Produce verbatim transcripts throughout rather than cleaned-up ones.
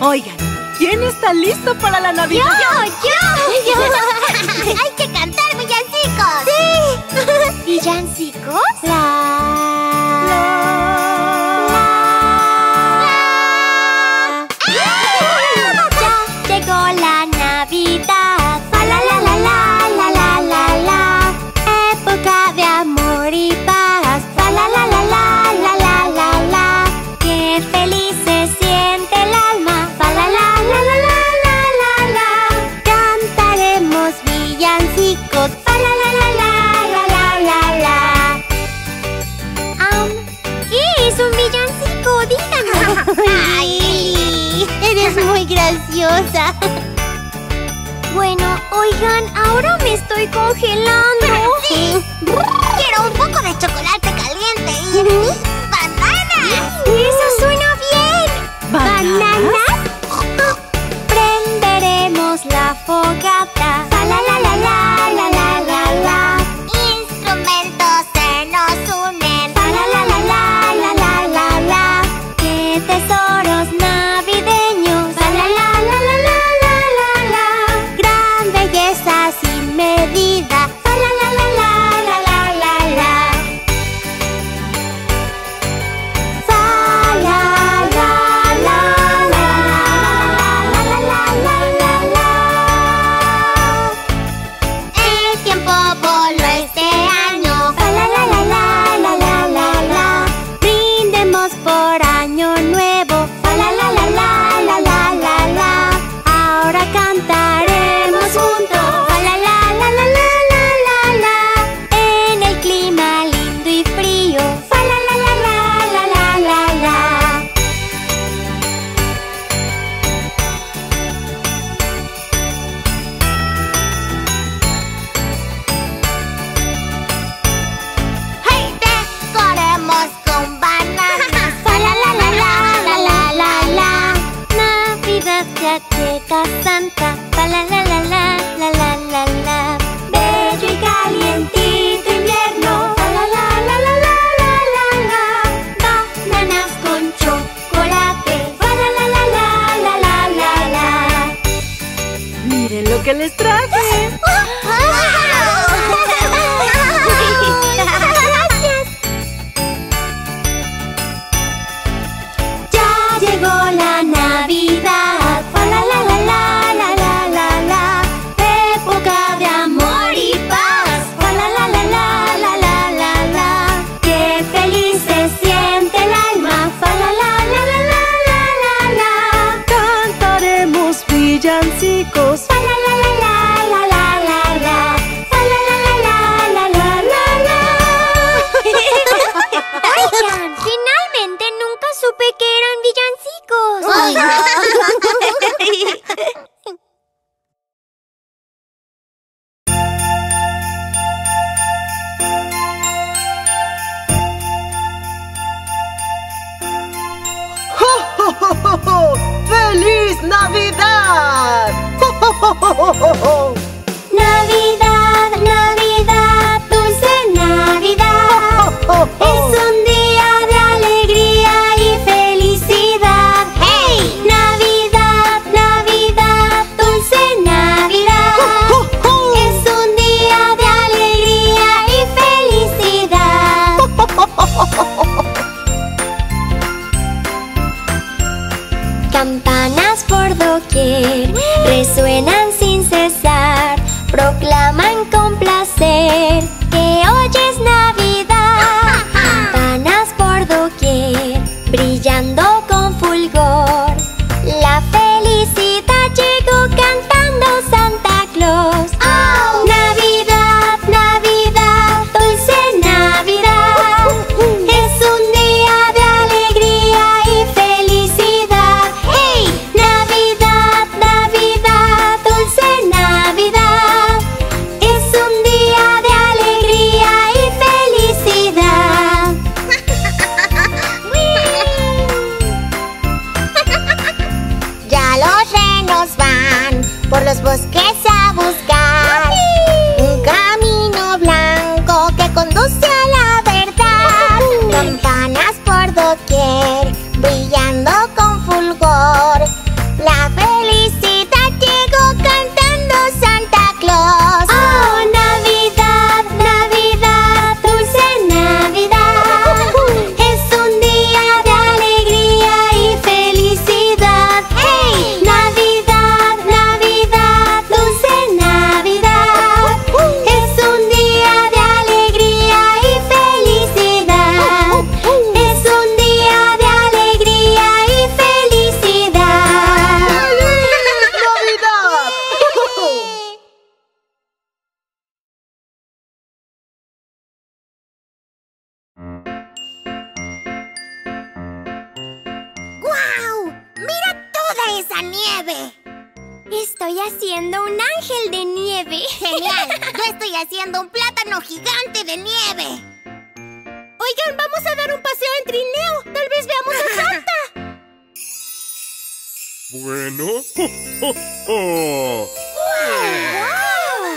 Oigan, ¿quién está listo para la Navidad? ¡Yo! ¡Yo! ¡Hay que cantar villancicos! ¡Sí! ¿Villancicos? La... La... La... Ya llegó la Navidad. La la la la la la la la. Época de amor y paz. La la la la la la la la la. Qué feliz se siente el alma. La la la la la la la la. Cantaremos villancicos. La la la la la la la la. Um, ¿Qué es un villancico? Díganme. Ay, Lili, eres muy graciosa. Bueno, oigan, ahora me estoy congelando. Sí. Quiero un poco de chocolate caliente y bananas. Eso suena bien. ¿Bananas? Prenderemos la fogata. La la la la la la la la la. Instrumentos se nos unen. La la la la la la la la la. Qué tesoros navideños. La la la la la la la la la. Gran belleza sin medida. La la la la la la la la la. Fa la la la la la la la la la la. El tiempo voló este año. Fa la la la la la la la la. Brindemos por año nuevo. Fa la la la la la la la la. Ahora cantaremos juntos. Fa la la la la la la la la. En el clima lindo y frío. Fa la la la la la la la la. ¡Hey! Decoremos con bananas. Fa la la la la la la la la. Navidad ya llega Santa. Fa la la la la la la la la. Bello y calientito invierno. Fa la la la la la la la la. Bananas con chocolate. Fa la la la la la la la la. Miren lo que les traje. Gracias. Ya llegó la Navidad. Fa la la la la la la la la. Época de amor y paz. Fa la la la la la la la la. Qué feliz se siente el alma. Fa la la la la la la la la. Cantaremos villancicos. Fa la la la la la la la la. Fa la la la la la la la la. Oigan, finalmente nunca supe que eran villancicos. ¡Jo, jo, jo, jo, jo! ¡Feliz Navidad! ¡Jo, jo, jo, jo, jo, jo! Navidad, Navidad, dulce Navidad. ¡Jo, jo, jo! Es un día de alegría y felicidad. ¡Hey! Navidad, Navidad, dulce Navidad. ¡Jo, jo, jo! Es un día de alegría y felicidad. Campanas por doquier resuenan sin cesar, proclaman con placer que hoy es Navidad. Campanas por doquier brillando con fulgor, la felicidad llegó cantando Santa Claus. ¡Oh! Navidad, Navidad, dulce Navidad. Es un día de alegría y felicidad. ¡Hey! Navidad, Navidad, dulce Navidad. esa nieve? Estoy haciendo un ángel de nieve. ¡Genial! Yo estoy haciendo un plátano gigante de nieve. Oigan, vamos a dar un paseo en trineo. Tal vez veamos a Santa. Bueno. ¡Oh, oh, oh! ¡Wow!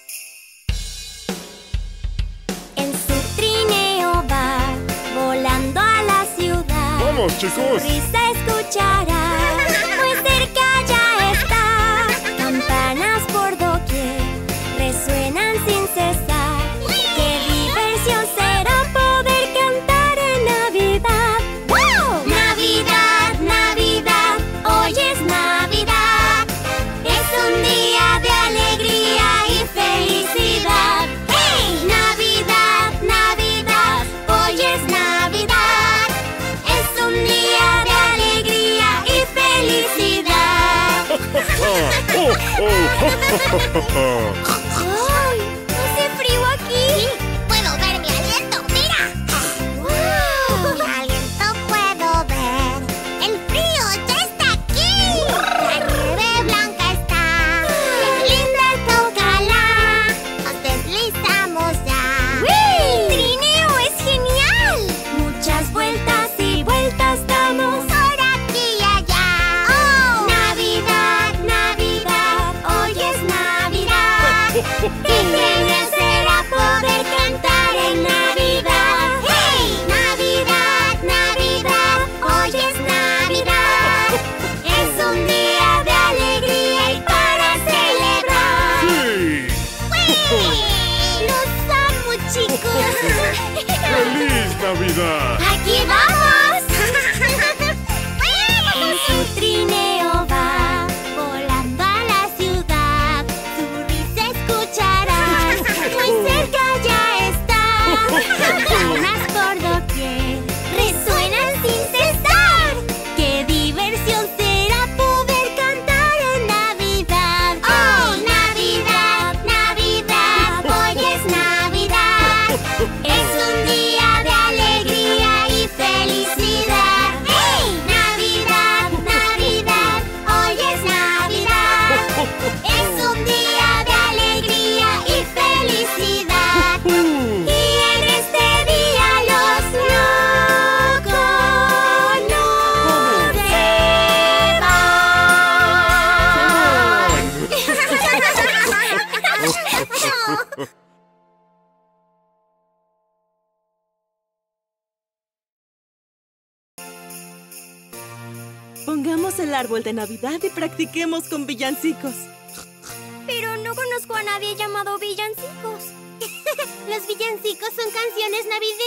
En su trineo va, volando a la ciudad. ¡Vamos, chicos! Su risa escuchará, muy cerca ya está. Campanas por doquier resuenan sin cesar. ¡Qué diversión será poder cantar en Navidad! ¡Wow! Navidad, Navidad, hoy es Navidad. Es un día de alegría y felicidad. ¡Hey! Navidad, Navidad, hoy es Navidad. Es un día de alegría y felicidad. ¡Oh, oh! ¡Ay! ¿Hace frío aquí? Sí, puedo ver mi aliento, mira. ¡Wow! Mi aliento puedo ver. El frío ya está aquí. La nieve blanca está. ¡Qué linda tócala! Nos deslizamos ya. ¡Wii! ¡El trineo es genial! Muchas vueltas y vueltas damos por aquí y allá. ¡Oh! Navidad, Navidad, hoy es Navidad. ¡Qué genial será poder cantar en Navidad! ¡Hey! Navidad, Navidad, hoy es Navidad. Es un día de alegría y para celebrar. ¡Sí! ¡Wii! ¡Los amo, chicos! ¡Feliz Navidad! ¡Aquí vamos! En su trineo va, volando a la ciudad. Su risa escucharás, muy cerca ya está. Campanas por doquier resuenan sin cesar. ¡Qué diversión será poder cantar en Navidad! ¡Oh! Navidad, Navidad, hoy es Navidad. Es un día de alegría y felicidad. ¡Hey! Navidad, Navidad, hoy es Navidad. Es un día de alegría y felicidad. Y en este día los locos no se van. Pongamos el árbol de Navidad y practiquemos con villancicos. Pero no conozco a nadie llamado villancicos. Los villancicos son canciones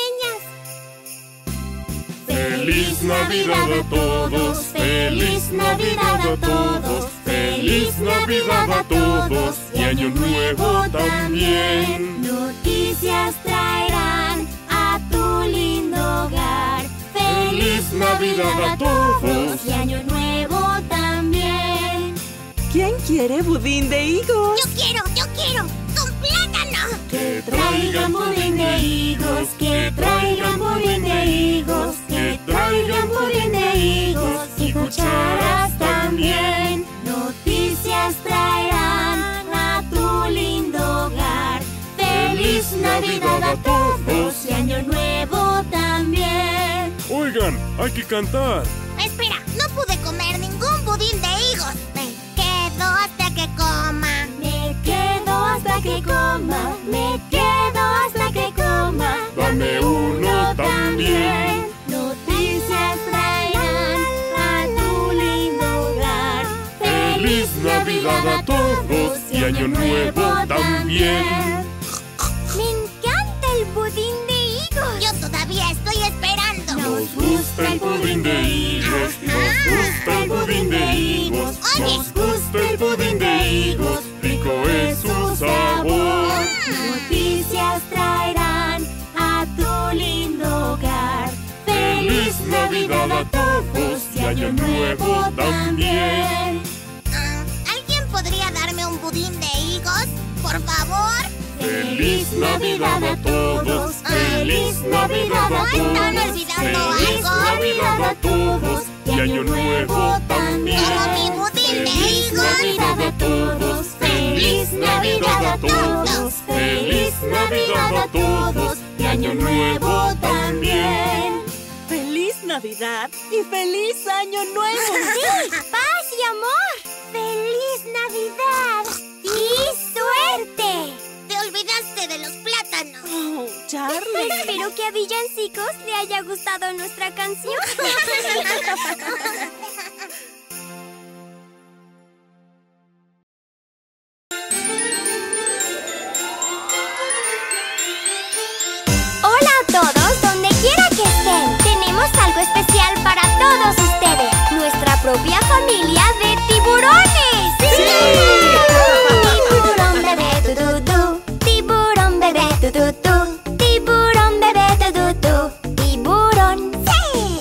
navideñas. ¡Feliz Navidad a todos! ¡Feliz Navidad a todos! ¡Feliz Navidad a todos! ¡Y Año Nuevo también! Noticias traerán a tu lindo hogar. ¡Feliz Navidad a todos! Y Año Nuevo también. ¿Quién quiere budín de higos? Yo quiero, yo quiero, con plátano. Que traigan budín de higos, que traigan budín de higos, que traigan budín de higos y cucharas también. Noticias traerán a tu lindo hogar. ¡Feliz Navidad a todos! Y Año Nuevo también. Oigan, hay que cantar. Espera, no pude comer ningún budín de higos. Me quedo hasta que coma. Me quedo hasta que coma. Me quedo hasta que coma. Dame uno también. Noticias traerán a tu lindo hogar. ¡Feliz Navidad a todos! Y Año Nuevo también. Me encanta el budín de higos. Yo todavía estoy esperando. Nos gusta el pudín de higos, nos gusta el pudín de higos, nos gusta el pudín de higos, rico es su sabor. Noticias traerán a tu lindo hogar. ¡Feliz Navidad a todos! Y Año Nuevo también. ¿Alguien podría darme un budín de higos, por favor? ¡Feliz Navidad a todos! ¡Feliz Navidad a ¿No están todos! olvidando ¡Feliz algo? Navidad a todos! Y Año Nuevo también. Feliz Navidad a todos, feliz Navidad a todos, feliz Navidad a todos y Año Nuevo también. ¡Feliz Navidad y feliz Año Nuevo! ¡Sí! ¡Paz y amor! ¡Feliz Navidad! ¡Y suerte! Te olvidaste de los plátanos. Oh, Charlie. Espero que a Villancicos le haya gustado nuestra canción. Hola a todos, donde quiera que estén. Tenemos algo especial para todos ustedes. Nuestra propia familia de tiburones. ¡Sí! Tiburón bebé tu tu tu. Tiburón bebé tu tu tu. Tiburón bebé tu tu tu. Tiburón. ¡Sí!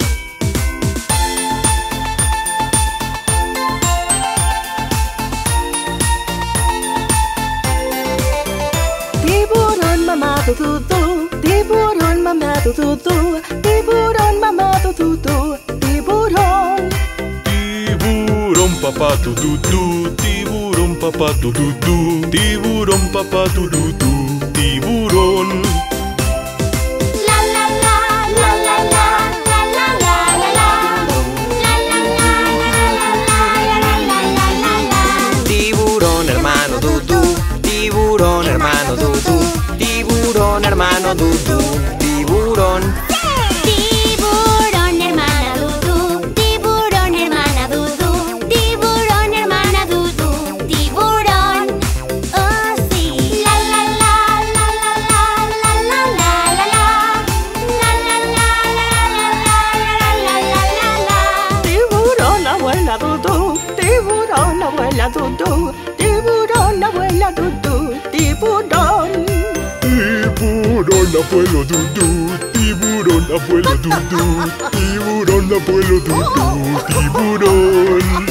Tiburón mamá tu tu tu, tiburón mamá tu tu tu, tiburón mamá tu tu tu, tiburón. Tiburón papá tu tu tu, tiburón papá tu tu tu, tiburón papá tu tu tu, tiburón. La la la la la la la la la la la. La la la la la la la la la. Tiburón hermano Dudu, tiburón hermano Dudu, tiburón hermano Dudu, tiburón. Tiburón hermana Dudu, tiburón hermana Dudu, tiburón hermana Dudu, tiburón. Oh sí. La la la la la la la la la la la. La la la la la la la la la. Tiburón abuela Dudu, tiburón abuela Dudu, tiburón abuela Dudu, tiburón. Tiburón abuelo Dudu, tiburón abuelo Dudu, tiburón abuelo Dudu, tiburón.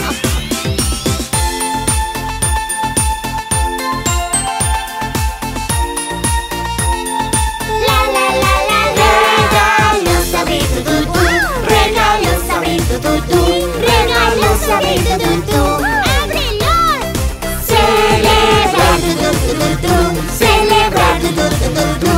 La la la la la. Regalos abrir tu tu tu. Regalos abrir tu tu tu. Regalos abrir tu tu tu. ¡Ábrelos! Celebrar tu tu tu tu tu. Celebrar tu tu tu tu tu.